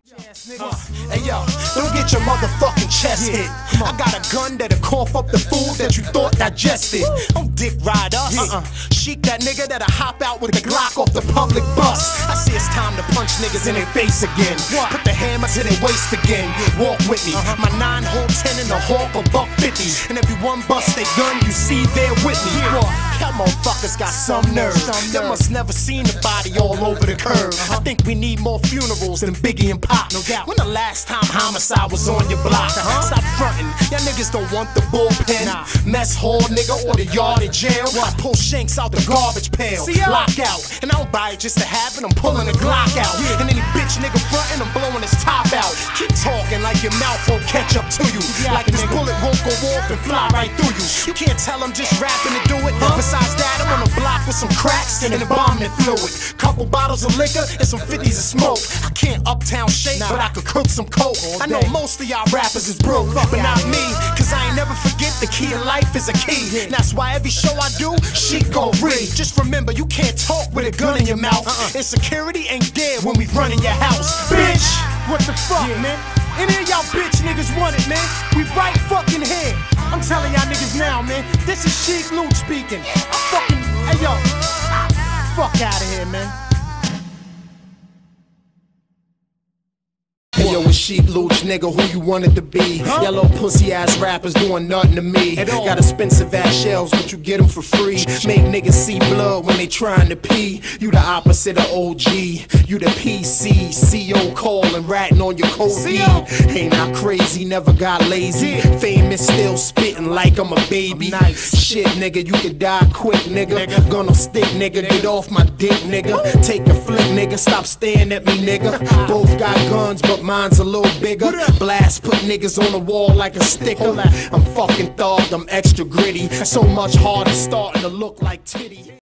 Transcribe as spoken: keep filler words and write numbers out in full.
Uh, hey yo, don't get your motherfucking chest hit. I got a gun that'll cough up the food that you thought digested. Don't dick ride us. Uh-uh. Chic that nigga that'll hop out with the Glock off the public bus. I see it's time to punch niggas in their face again. Put the hammer to their waist again. Walk with me. My nine hole ten in the hawk a buck fifty. And every one bust they gun you see there with me. Y'all motherfuckers got some nerve. Y'all must never seen the body all over the curb. I think we need more funerals than Biggie and Pop. No doubt. When the last time homicide was on your block? Stop frontin'. Y'all niggas don't want the bullpen. Mess hall nigga or the yard in jail. I pull shanks out the garbage pail. Lock out. And I don't buy it just to have it. I'm pulling a Glock out. And any bitch nigga frontin', I'm blowing his top out. Keep talking like your mouth won't catch up to you. Like this bullet won't go off and fly right through you. You can't tell I'm just rapping to do it. Besides that, I'm on the block with some cracks and embalming fluid. Couple bottles of liquor and some fifties of smoke. I can't uptown shake, but I could cook some coke. I know most of y'all rappers is broke, but not me, cause I ain't never forget the key to life is a key. And that's why every show I do, she go read. Just remember, you can't talk with a gun in your mouth. And security ain't there when we run in your house. Bitch, what the fuck, man? Any of y'all bitch niggas want it, man? We right fucking here. I'm telling y'all niggas now, man. This is Sheek Louch speaking. I fucking, hey yo, fuck out of here, man. Hey yo, it's Sheek Louch, nigga, who you wanted to be? Huh? Yellow pussy ass rappers doing nothing to me. Got expensive ass shells, but you get them for free. Make niggas see blood when they trying to pee. You the opposite of O G. You the P C, C O calling, ratting on your code. Ain't I crazy, never got lazy. Famous, still spitting like I'm a baby. Nice. Shit, nigga, you could die quick, nigga. nigga. Gonna stick, nigga, get off my dick, nigga. Take a flick, nigga, stop staring at me, nigga. Both got guns, but mine's a little bigger. Blast, put niggas on the wall like a sticker. I'm fucking thugged, I'm extra gritty. So much harder, starting to look like titty.